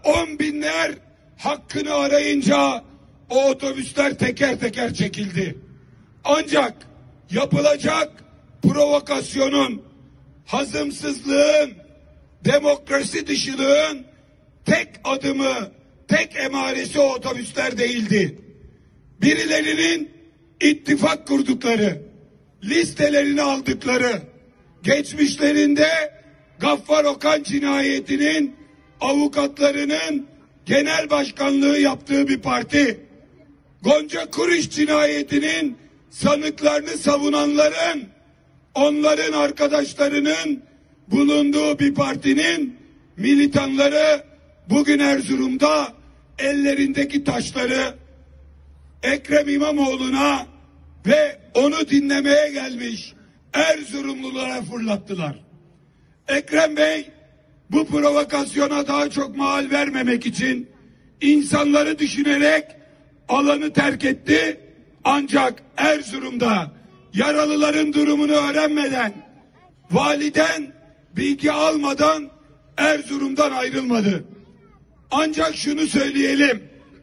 On binler hakkını arayınca o otobüsler teker teker çekildi. Ancak yapılacak provokasyonun, hazımsızlığın, demokrasi dışılığın tek adımı, tek emaresi o otobüsler değildi. Birilerinin ittifak kurdukları, listelerini aldıkları, geçmişlerinde Gaffar Okan cinayetinin avukatlarının genel başkanlığı yaptığı bir parti, Gonca Kuruç cinayetinin sanıklarını savunanların, onların arkadaşlarının bulunduğu bir partinin militanları bugün Erzurum'da ellerindeki taşları Ekrem İmamoğlu'na ve onu dinlemeye gelmiş Erzurumlulara fırlattılar. Ekrem Bey bu provokasyona daha çok mal vermemek için insanları düşünerek alanı terk etti. Ancak Erzurum'da yaralıların durumunu öğrenmeden, validen bilgi almadan Erzurum'dan ayrılmadı. Ancak şunu söyleyelim.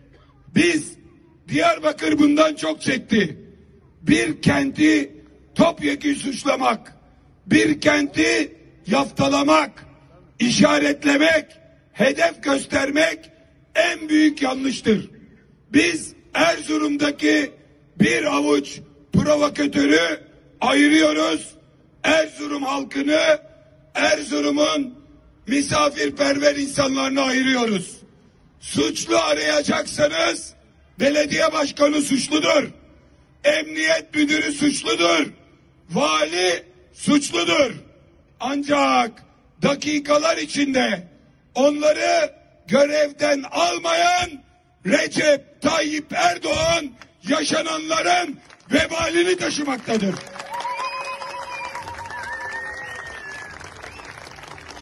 Diyarbakır bundan çok çekti. Bir kenti topyekün suçlamak, bir kenti yaftalamak, işaretlemek, hedef göstermek en büyük yanlıştır. Biz Erzurum'daki bir avuç provokatörü ayırıyoruz. Erzurum halkını, Erzurum'un misafirperver insanlarını ayırıyoruz. Suçlu arayacaksanız belediye başkanı suçludur. Emniyet müdürü suçludur. Vali suçludur. Ancak dakikalar içinde onları görevden almayan Recep Tayyip Erdoğan yaşananların vebalini taşımaktadır.